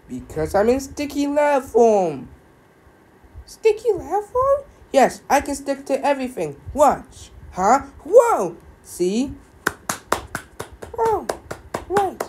Because I'm in sticky lab form. Sticky lab form? Yes, I can stick to everything. Watch. Huh? Whoa! See? Oh, right.